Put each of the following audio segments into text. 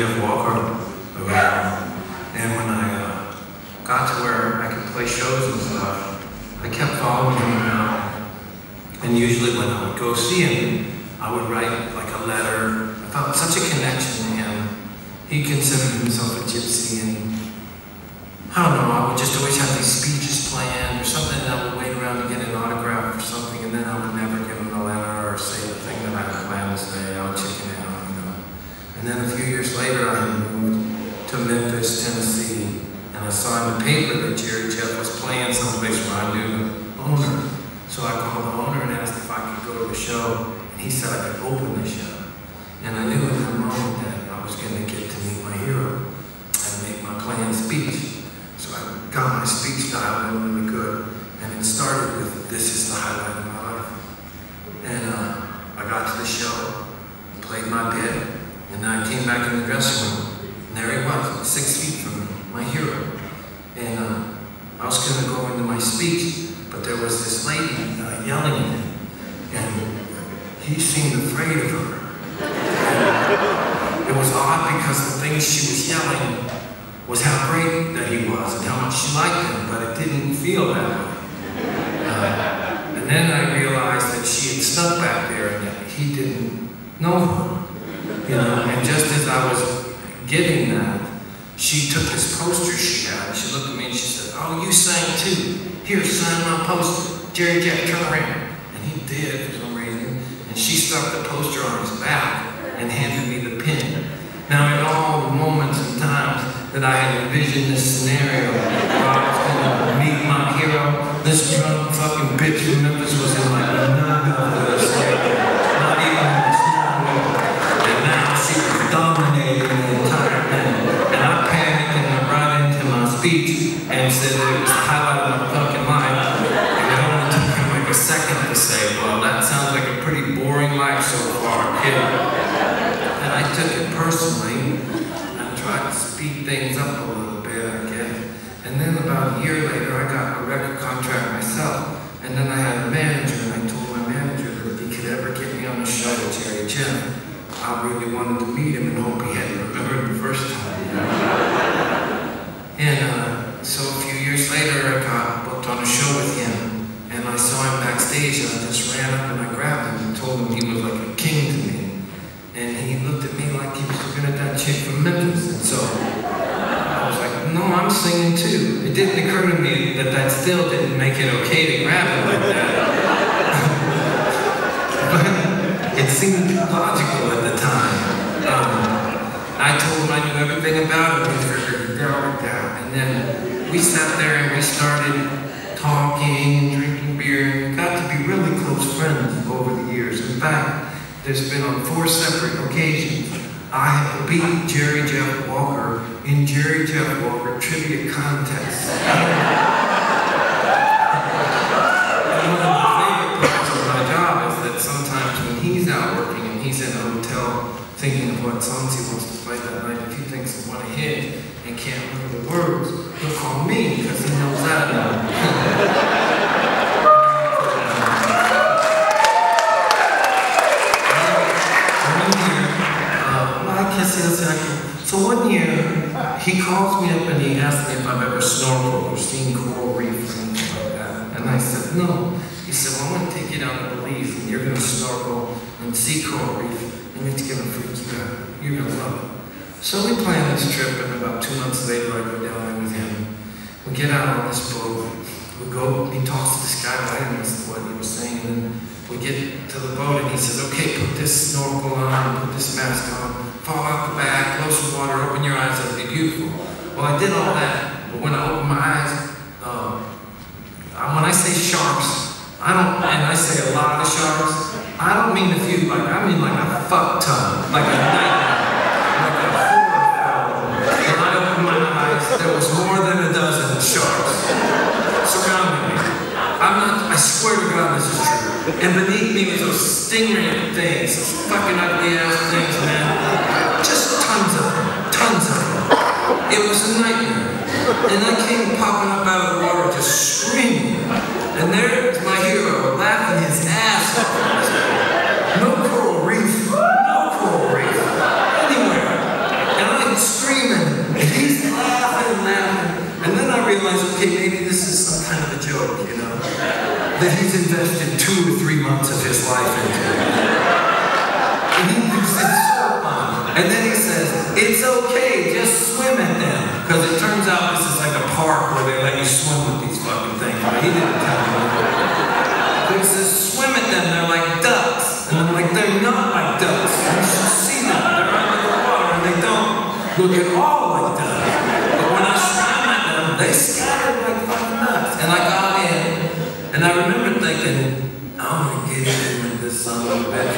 Jeff Walker around. And when I got to where I could play shows and stuff, I kept following him around. And usually when I would go see him, I would write like a letter. I felt such a connection to him. He considered himself a gypsy, and I don't know, I would just always have these speeches planned or something, and I would wait around to get an autograph or something, and then I would never give him a letter or say the thing that I had planned to say. I would chicken out, you know. And then a few years later, I had moved to Memphis, Tennessee, and I saw in the paper that Jerry Jeff was playing someplace where I knew the owner. So I called the owner and asked if I could go to the show, and he said I could open the show. And I knew in that moment that I was going to get to meet my hero and make my planned speech. So I got my speech dialed in really good, and it started with, "This is the highlight of my life." And I got to the show, played my bit, and then I came back in the dressing room, and there he was, 6 feet from me, my hero. And I was going to go into my speech, but there was this lady yelling at him, and he seemed afraid of her. And it was odd because the things she was yelling was how great that he was and how much she liked him, but it didn't feel that way. And then I realized that she had snuck back there and that he didn't know her. You know, and just as I was getting that, she took this poster she had, and she looked at me and she said, "Oh, you sang too. Here, sign my poster. Jerry Jeff, turn around." And he did for some reason, and she stuck the poster on his back and handed me the pin. Now, in all the moments and times that I had envisioned this scenario where I was going to meet my hero, this drunk fucking bitch from Memphis was in like none of this, not even in the small world. And now she was dominating the entire thing. And I panicked and went right into my speech and said that it was the highlight of my fucking life. And it only took me like a second to say, "Well, that sounds like a pretty boring life so far, kid." And I took it personally and tried to speed things up a little bit, I guess. And then about a year later, I got a record contract myself. And then I had a manager, and I told my manager that if he could ever get me on a show with Jerry Jeff, I really wanted to meet him and hope he hadn't remembered the first time. You know? And so a few years later, I got booked on a show with him. And I saw him backstage, and I just ran up and I grabbed him and told him he was like a king to me. And he looked at me like he was looking at that chick from Memphis. And so I was like, "No, I'm singing too." It didn't occur to me that that still didn't make it okay to grab him like that. But it seemed logical at the time. I told him I knew everything about him. He figured it out like that. And then we sat there and we started talking, drinking beer, and got to be really close friends over the years. In fact, there's been on 4 separate occasions I have beat Jerry Jeff Walker in Jerry Jeff Walker trivia contests. And one of the favorite parts of my job is that sometimes when he's out working and he's in a hotel thinking of what songs he wants to play that night, if he thinks of one of his and can't remember the words, he'll call me because he knows that now. So one year, he calls me up and he asks me if I've ever snorkeled or seen coral reef or anything like that. And I said, no. He said, well, I'm going to take you down to Belize and you're going to snorkel and see coral reef and it's going to freak you out. You're going to love it. So we plan this trip, and about 2 months later, I go down there with him. We get out on this boat. We go, he talks to this guy, I didn't listen to what he was saying, and then we get to the boat and he says, okay, put this snorkel on, put this mask on, fall out the back, blow some water, open your eyes, it'll be beautiful. Well, I did all that, but when I opened my eyes, when I say sharks, and I say a lot of sharks, I don't mean a few, I mean like a fuck ton, like a nightmare, like a horror film. When I opened my eyes, there was more than a dozen sharks surrounding me. I swear to God this is true. And beneath me was those stingray things, those fucking ugly ass things, man. Just tons of them. It was a nightmare. And I came popping up out of the water just screaming. And there's my hero laughing his ass off. No coral reef. No coral reef. Anywhere. And I joke, you know, that he's invested 2 or 3 months of his life into it. And he thinks it's so fun. And then he says, it's okay, just swim at them. Because it turns out this is like a park where they let you swim with these fucking things. But he didn't tell me. But he says, swim at them, they're like ducks. And I'm like, they're not like ducks. You should see them. They're under the water and they don't look at all like ducks. But when I swam at them, they scattered like fucking nuts. And I got in, and I remember thinking, I'm gonna get in with this son of a bitch.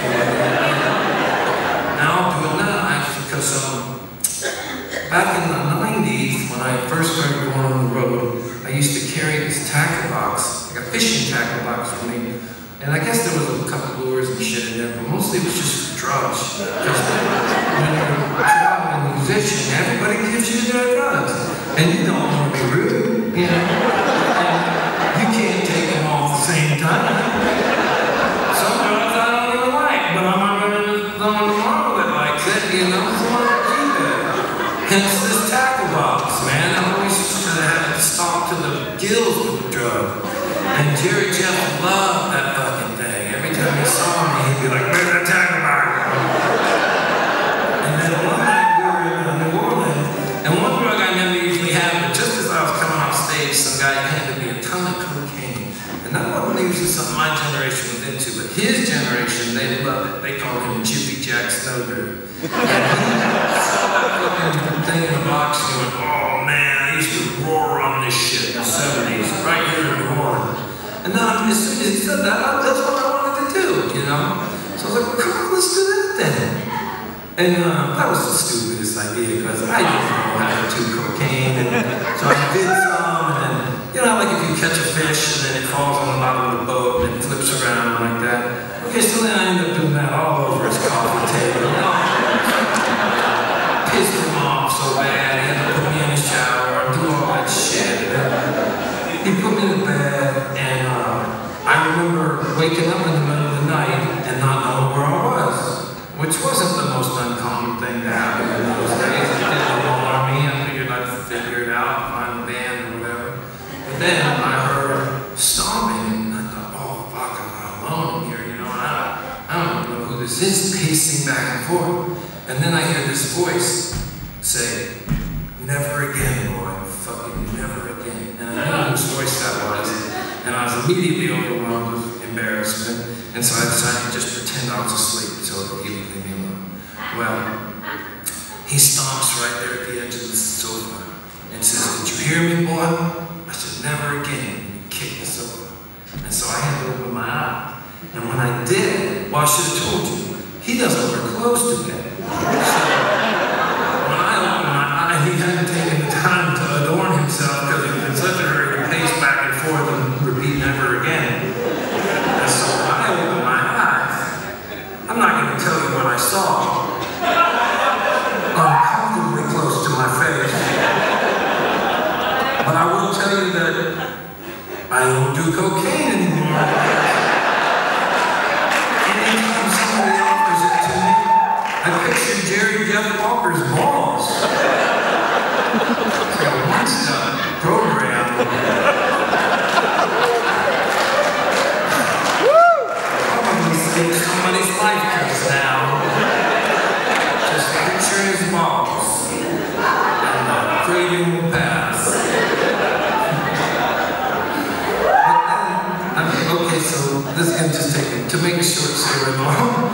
Now I'll do it now, actually, because back in the 90s, when I first started going on the road, I used to carry this tackle box, like a fishing tackle box with me. And I guess there was a couple lures and shit in there, but mostly it was just drugs. Because when you're a traveling musician, everybody gives you their drugs. And you don't want to be rude, you know? And you can't take them all at the same time. Some drugs I don't even like, but I'm not going along with it like that, you know? So I'm going to keep it. Hence this tackle box, man. I always had to stop to the gills with the drug. And Jerry Jeff loved that fucking thing. Every time he saw me, he'd be like, where's that tackle box? And then one night we were in New Orleans, and one drug I never usually had, but just as I was coming off stage, some guy handed me a ton of cocaine. And that wasn't usually something my generation was into, but his generation, they loved it. They called him Jiffy Jack Snowdrift. And he saw that fucking thing in the box, and he went, oh man, I used to roar on this shit in the 70s, right here in New Orleans. And then as soon as he said that, that's what I wanted to do, you know? So I was like, well, come on, let's do that then. And that was the stupidest idea, because I didn't know how to do cocaine, and so I did some, and then, you know, like if you catch a fish, and then it falls on the bottom of the boat, and it flips around like that. Okay, so then I ended up doing that all over his coffee table, you know? Pissed him off so bad, he had to put me in the shower, and do all that shit. He put me in the bed, and I remember waking up in the middle of the night and not knowing where I was, which wasn't the most uncommon thing to happen in those days. It didn't alarm me. I figured I'd figure it out, find a band or whatever. But then I heard stomping, and I thought, oh fuck, I'm not alone in here, you know. I don't know who this is, pacing back and forth. And then I hear this voice say, never again, boy, fucking never again. And I knew whose voice that was. And I was immediately overwhelmed with embarrassment. And so I decided to just pretend I was asleep so he would leave me alone. Well, he stomps right there at the edge of the sofa and says, did you hear me, boy? I said, never again. And he kicked the sofa. And so I had to open my eye. And when I did, well, I should have told you, he doesn't wear clothes to bed. So when I opened my eye, he hadn't taken the time to adorn himself because he was in such a hurry to pace back and forth and repeat never again. And so when I opened my eyes, I'm not going to tell you what I saw. Uncomfortably close to my face. But I will tell you that I don't do cocaine anymore. Anytime somebody offers it to me, I picture Jerry Jeff Walker's balls. It's like a one-step program. Probably save somebody's life just now. Just picture his balls. And the craving will pass. But then, okay, so this is going to just take, to make a short story long.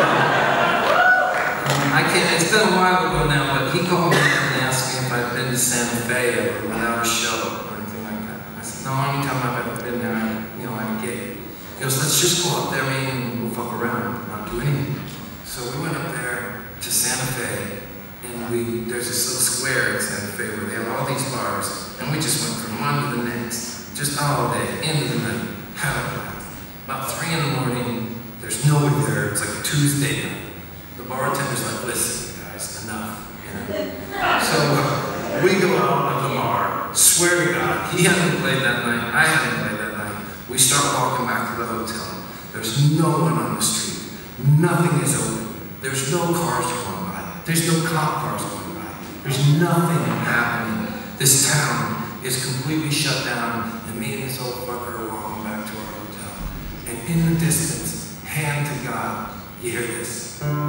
It's been a while ago now, but he called me and asked me if I'd been to Santa Fe ever without a show or anything like that. I said, no, anytime I've ever been there, I had a gig. He goes, let's just go up there, and we'll fuck around, not do anything. So we went up there to Santa Fe, and there's this little square in Santa Fe where they have all these bars, and we just went from one to the next, just all day, into the night, had a blast. About 3 in the morning, there's nobody there, it's like a Tuesday night. The bartender's like, listen, guys, enough. You know? So we go out of the bar, swear to God, he hadn't played that night, I hadn't played that night. We start walking back to the hotel. There's no one on the street. Nothing is open. There's no cars going by. There's no cop cars going by. There's nothing happening. This town is completely shut down, and and me and this old fucker are walking back to our hotel. And in the distance, hand to God, you hear this. I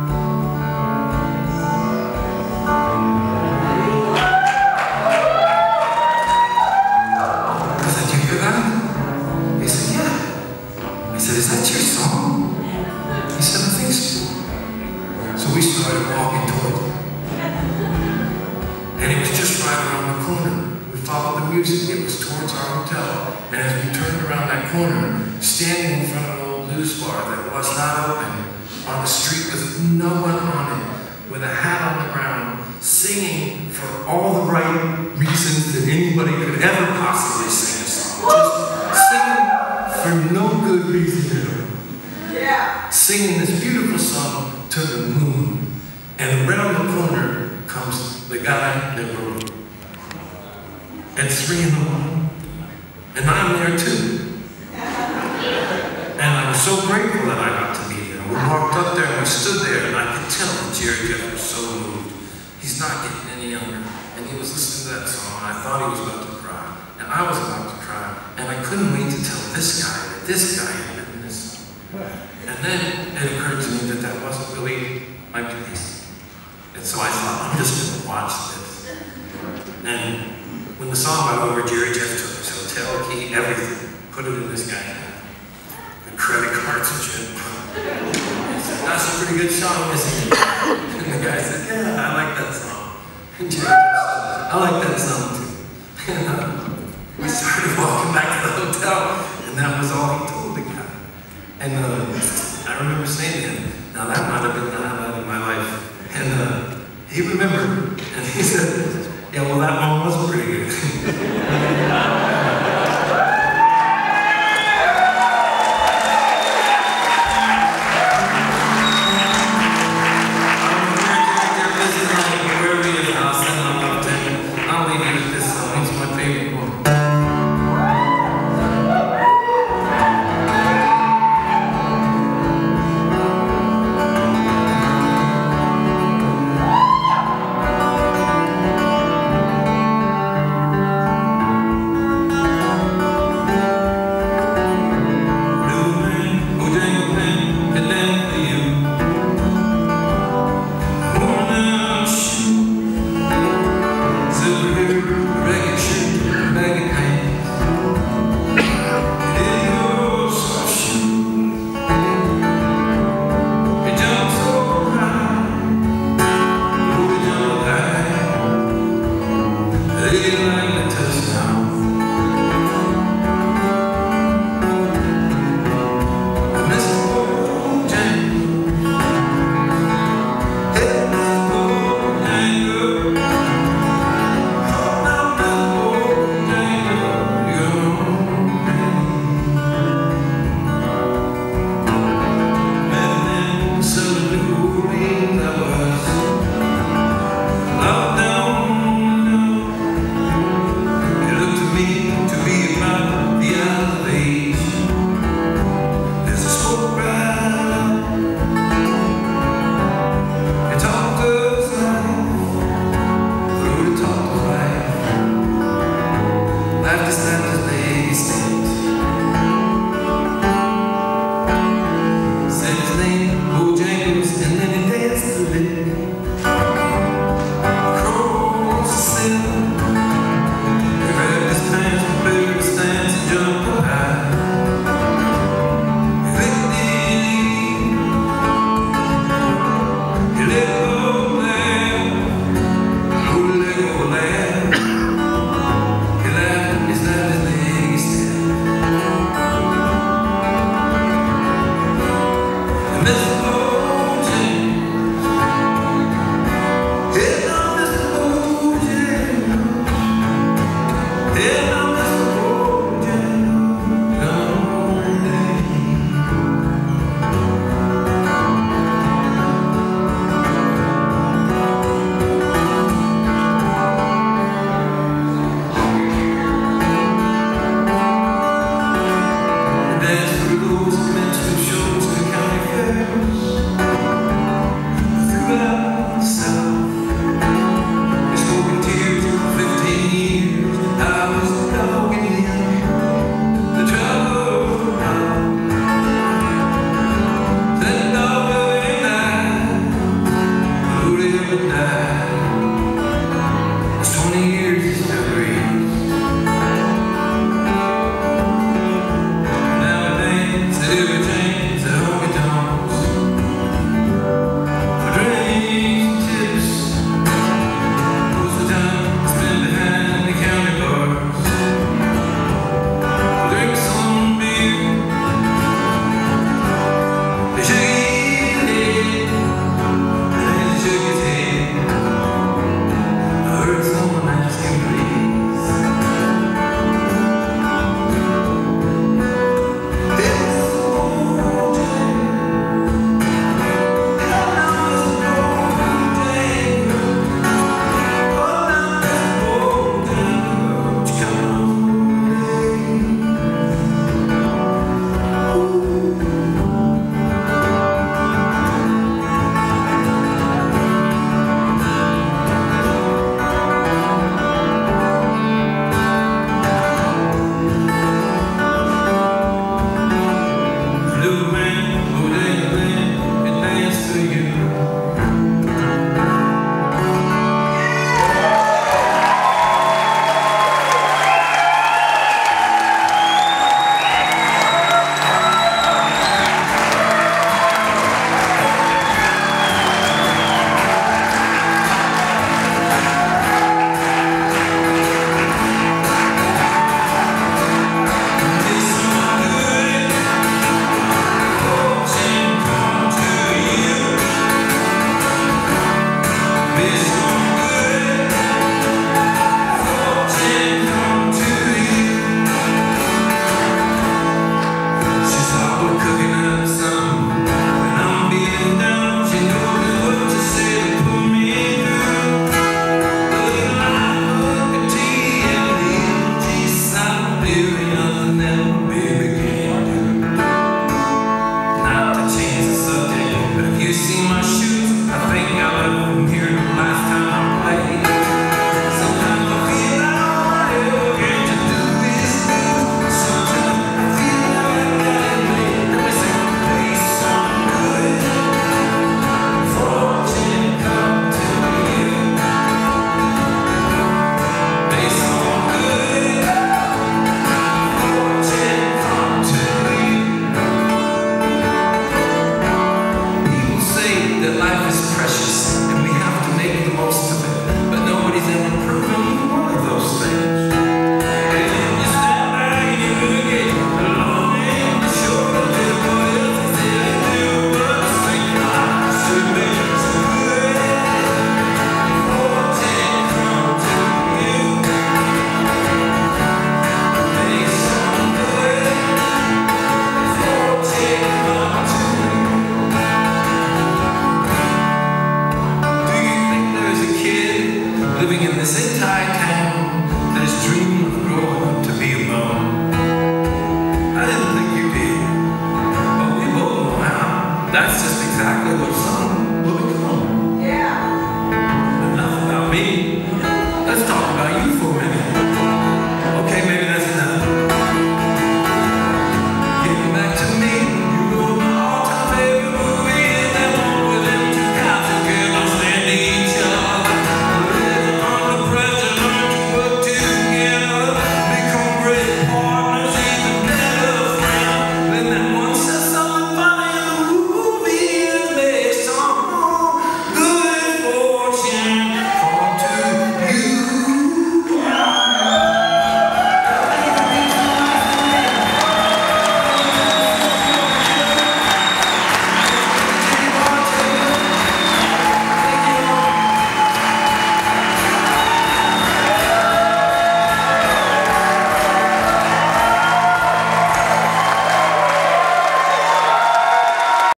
said, you hear that? He said, yeah. I said, is that your song? He said, I think so. So we started walking towards it. And it was just right around the corner. We followed the music. It was towards our hotel. And as we turned around that corner, standing in front of an old news bar that was not open, on the street with no one on it, with a hat on the ground, singing for all the right reasons that anybody could ever possibly sing a song. Just singing for no good reason at all. Yeah. Singing this beautiful song to the moon. And around the corner comes the guy that wrote it. At 3 in the morning. And I'm there too. And I was so grateful that I got to meet him. We walked up there and we stood there, and I could tell that Jerry Jeff was so moved. He's not getting any younger. And he was listening to that song, and I thought he was about to cry. And I was about to cry. And I couldn't wait to tell this guy that this guy had written this song. And then it occurred to me that that wasn't really my place. And so I thought, I'm just going to watch this. And when the song got over, Jerry Jeff took his hotel key, everything, put it in this guy's hand. The credit cards and shit. He said, that's a pretty good song, isn't it? And the guy said, yeah, I like that song. And Jerry Jeff said, I like that song too. And we started walking back to the hotel, and that was all he told the guy. And I remember saying to him, now that might have been the highlight of my life. And he remembered, and he said, yeah, well, that one was pretty good.